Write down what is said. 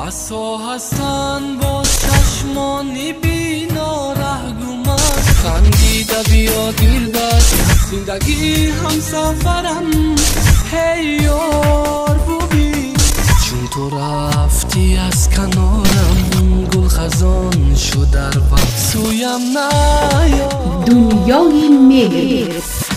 بسا هستن با چشمانی بینا رهگومت خندیده بیا دلبر زندگی هم سفرم هی یار ببین چون تو رفتی از کنارم گل خزان شد در وقت سویم نیا دنیای ملک